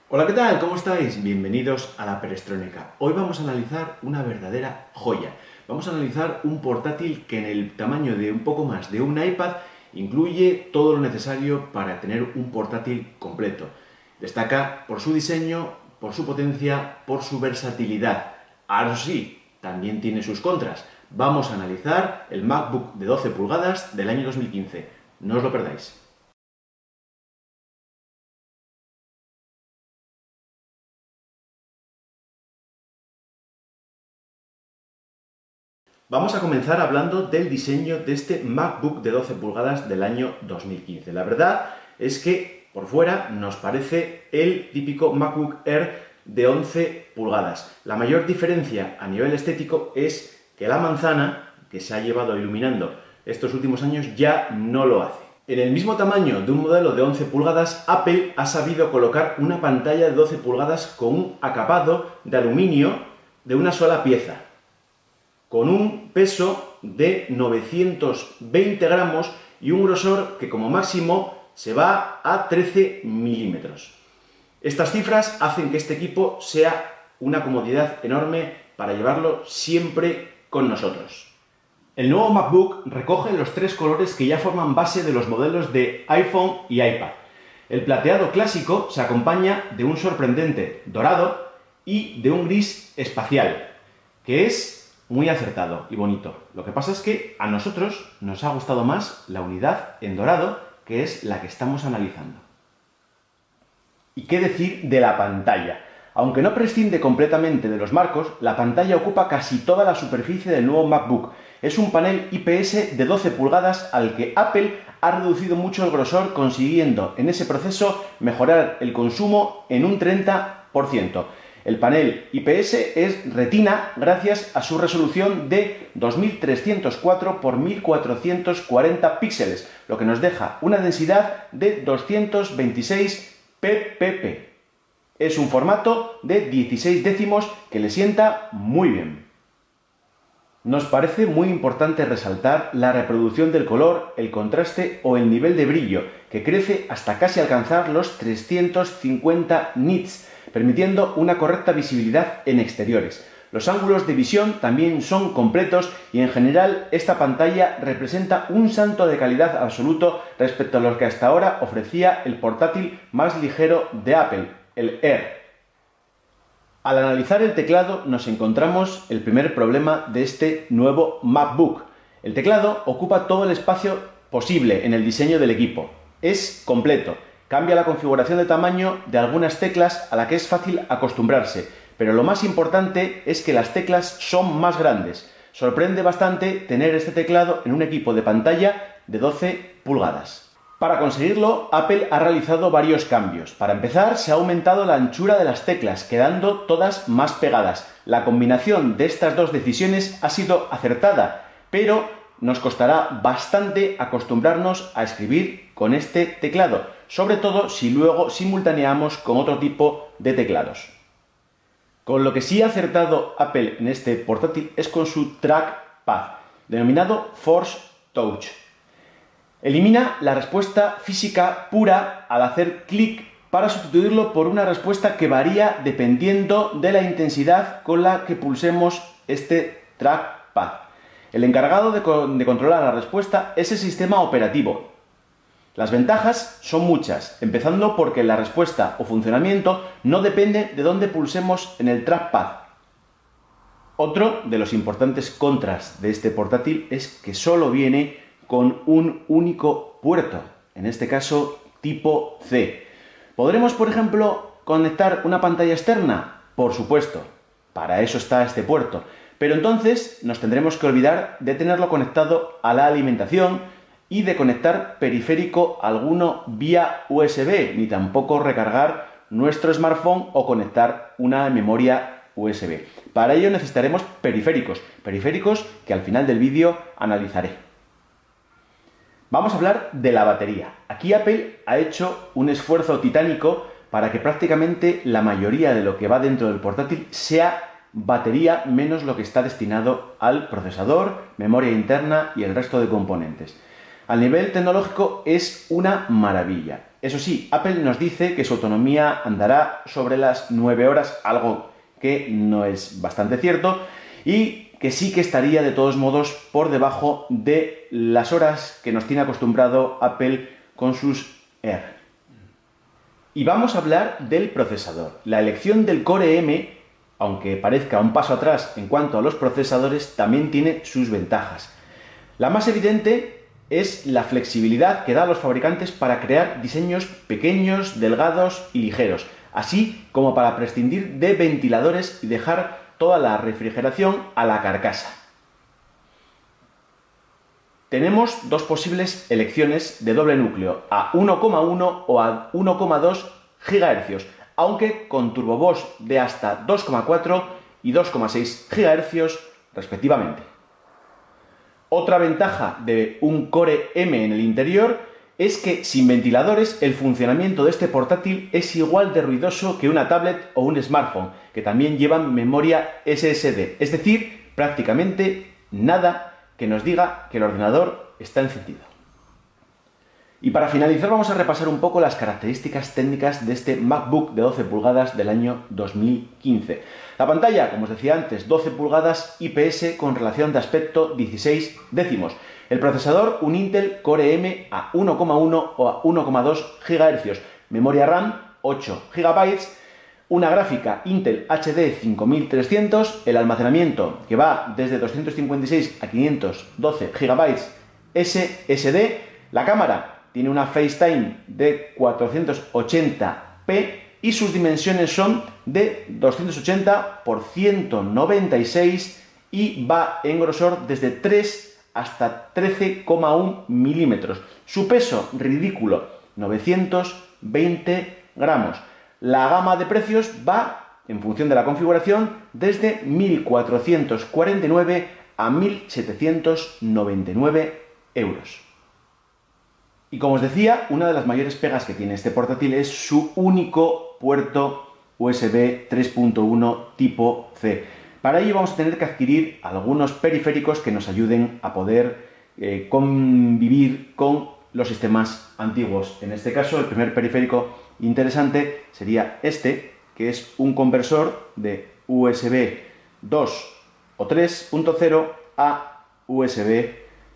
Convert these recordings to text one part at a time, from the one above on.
Hola, ¿qué tal? ¿Cómo estáis? Bienvenidos a la Perestroika. Hoy vamos a analizar una verdadera joya. Vamos a analizar un portátil que en el tamaño de un poco más de un iPad incluye todo lo necesario para tener un portátil completo. Destaca por su diseño, por su potencia, por su versatilidad. Ahora sí, también tiene sus contras. Vamos a analizar el MacBook de 12 pulgadas del año 2015. No os lo perdáis. Vamos a comenzar hablando del diseño de este MacBook de 12 pulgadas del año 2015. La verdad es que por fuera nos parece el típico MacBook Air de 11 pulgadas. La mayor diferencia a nivel estético es que la manzana que se ha llevado iluminando estos últimos años ya no lo hace. En el mismo tamaño de un modelo de 11 pulgadas, Apple ha sabido colocar una pantalla de 12 pulgadas con un acabado de aluminio de una sola pieza, con un peso de 920 gramos y un grosor que como máximo se va a 13 milímetros. Estas cifras hacen que este equipo sea una comodidad enorme para llevarlo siempre con nosotros. El nuevo MacBook recoge los tres colores que ya forman base de los modelos de iPhone y iPad. El plateado clásico se acompaña de un sorprendente dorado y de un gris espacial, que es muy acertado y bonito. Lo que pasa es que a nosotros nos ha gustado más la unidad en dorado, que es la que estamos analizando. ¿Y qué decir de la pantalla? Aunque no prescinde completamente de los marcos, la pantalla ocupa casi toda la superficie del nuevo MacBook. Es un panel IPS de 12 pulgadas al que Apple ha reducido mucho el grosor, consiguiendo en ese proceso mejorar el consumo en un 30%. El panel IPS es Retina gracias a su resolución de 2304 x 1440 píxeles, lo que nos deja una densidad de 226 ppp. Es un formato de 16 décimos que le sienta muy bien. Nos parece muy importante resaltar la reproducción del color, el contraste o el nivel de brillo, que crece hasta casi alcanzar los 350 nits, permitiendo una correcta visibilidad en exteriores. Los ángulos de visión también son completos y en general esta pantalla representa un salto de calidad absoluto respecto a lo que hasta ahora ofrecía el portátil más ligero de Apple, el Air. Al analizar el teclado nos encontramos el primer problema de este nuevo MacBook. El teclado ocupa todo el espacio posible en el diseño del equipo. Es completo. Cambia la configuración de tamaño de algunas teclas a la que es fácil acostumbrarse, pero lo más importante es que las teclas son más grandes. Sorprende bastante tener este teclado en un equipo de pantalla de 12 pulgadas. Para conseguirlo, Apple ha realizado varios cambios. Para empezar, se ha aumentado la anchura de las teclas, quedando todas más pegadas. La combinación de estas dos decisiones ha sido acertada, pero nos costará bastante acostumbrarnos a escribir con este teclado, sobre todo si luego simultaneamos con otro tipo de teclados. Con lo que sí ha acertado Apple en este portátil es con su trackpad, denominado Force Touch. Elimina la respuesta física pura al hacer clic para sustituirlo por una respuesta que varía dependiendo de la intensidad con la que pulsemos este trackpad. El encargado de controlar la respuesta es el sistema operativo. Las ventajas son muchas, empezando porque la respuesta o funcionamiento no depende de dónde pulsemos en el trackpad. Otro de los importantes contras de este portátil es que solo viene con un único puerto, en este caso tipo C. ¿Podremos, por ejemplo, conectar una pantalla externa? Por supuesto, para eso está este puerto. Pero entonces nos tendremos que olvidar de tenerlo conectado a la alimentación y de conectar periférico alguno vía USB, ni tampoco recargar nuestro smartphone o conectar una memoria USB. Para ello necesitaremos periféricos que al final del vídeo analizaré. Vamos a hablar de la batería. Aquí Apple ha hecho un esfuerzo titánico para que prácticamente la mayoría de lo que va dentro del portátil sea batería menos lo que está destinado al procesador, memoria interna y el resto de componentes. A nivel tecnológico es una maravilla. Eso sí, Apple nos dice que su autonomía andará sobre las 9 horas, algo que no es bastante cierto, y que sí que estaría de todos modos por debajo de las horas que nos tiene acostumbrado Apple con sus Air. Y vamos a hablar del procesador. La elección del Core M, aunque parezca un paso atrás en cuanto a los procesadores, también tiene sus ventajas. La más evidente es la flexibilidad que da a los fabricantes para crear diseños pequeños, delgados y ligeros, así como para prescindir de ventiladores y dejar toda la refrigeración a la carcasa. Tenemos dos posibles elecciones de doble núcleo, a 1,1 o a 1,2 GHz, aunque con turboBoost de hasta 2,4 y 2,6 GHz respectivamente. Otra ventaja de un Core M en el interior es que sin ventiladores el funcionamiento de este portátil es igual de ruidoso que una tablet o un smartphone, que también llevan memoria SSD, es decir, prácticamente nada que nos diga que el ordenador está encendido. Y para finalizar vamos a repasar un poco las características técnicas de este MacBook de 12 pulgadas del año 2015. La pantalla, como os decía antes, 12 pulgadas IPS con relación de aspecto 16 décimos. El procesador, un Intel Core M a 1,1 o a 1,2 GHz. Memoria RAM, 8 GB. Una gráfica Intel HD 5300. El almacenamiento que va desde 256 a 512 GB SSD. La cámara tiene una FaceTime de 480p y sus dimensiones son de 280 por 196 y va en grosor desde 3 hasta 13,1 milímetros. Su peso, ridículo, 920 gramos. La gama de precios va, en función de la configuración, desde 1.449 a 1.799 euros. Y como os decía, una de las mayores pegas que tiene este portátil es su único puerto USB 3.1 tipo C. Para ello vamos a tener que adquirir algunos periféricos que nos ayuden a poder convivir con los sistemas antiguos. En este caso, el primer periférico interesante sería este, que es un conversor de USB 2 o 3.0 a USB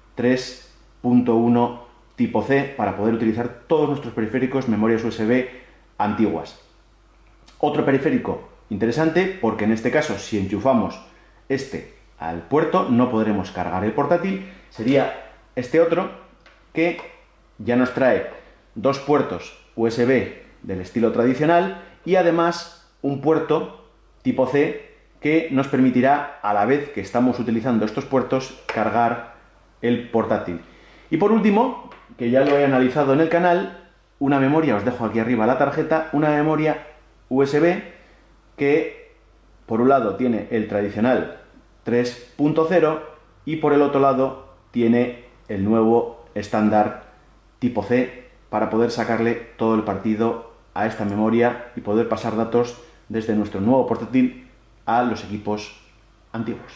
3.1 tipo C para poder utilizar todos nuestros periféricos memorias USB antiguas. Otro periférico interesante porque en este caso si enchufamos este al puerto no podremos cargar el portátil, sería este otro que ya nos trae dos puertos USB del estilo tradicional y además un puerto tipo C que nos permitirá, a la vez que estamos utilizando estos puertos, cargar el portátil. Y por último, que ya lo he analizado en el canal, una memoria, os dejo aquí arriba la tarjeta, una memoria USB que por un lado tiene el tradicional 3.0 y por el otro lado tiene el nuevo estándar tipo C para poder sacarle todo el partido a esta memoria y poder pasar datos desde nuestro nuevo portátil a los equipos antiguos.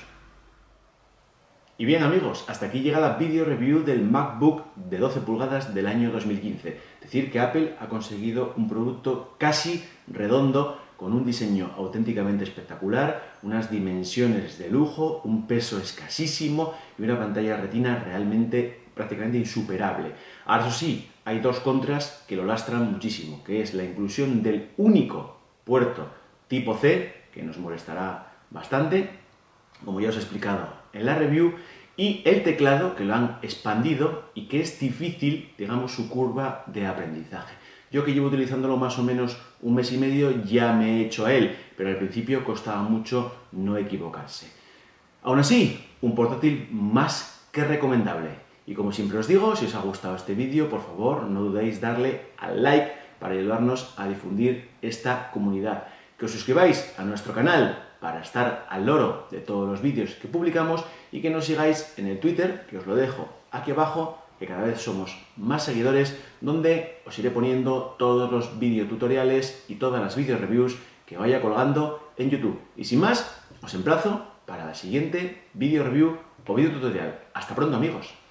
Y bien amigos, hasta aquí llega la video review del MacBook de 12 pulgadas del año 2015. Es decir, que Apple ha conseguido un producto casi redondo, con un diseño auténticamente espectacular, unas dimensiones de lujo, un peso escasísimo y una pantalla retina realmente prácticamente insuperable. Ahora eso sí, hay dos contras que lo lastran muchísimo, que es la inclusión del único puerto tipo C, que nos molestará bastante, como ya os he explicado en la review, y el teclado, que lo han expandido y que es difícil, digamos, su curva de aprendizaje. Yo que llevo utilizándolo más o menos un mes y medio ya me he hecho a él, pero al principio costaba mucho no equivocarse. Aún así, un portátil más que recomendable. Y como siempre os digo, si os ha gustado este vídeo, por favor, no dudéis darle al like para ayudarnos a difundir esta comunidad. Que os suscribáis a nuestro canal para estar al loro de todos los vídeos que publicamos y que nos sigáis en el Twitter, que os lo dejo aquí abajo, que cada vez somos más seguidores, donde os iré poniendo todos los videotutoriales y todas las video reviews que vaya colgando en YouTube. Y sin más, os emplazo para la siguiente video review o video tutorial. Hasta pronto amigos.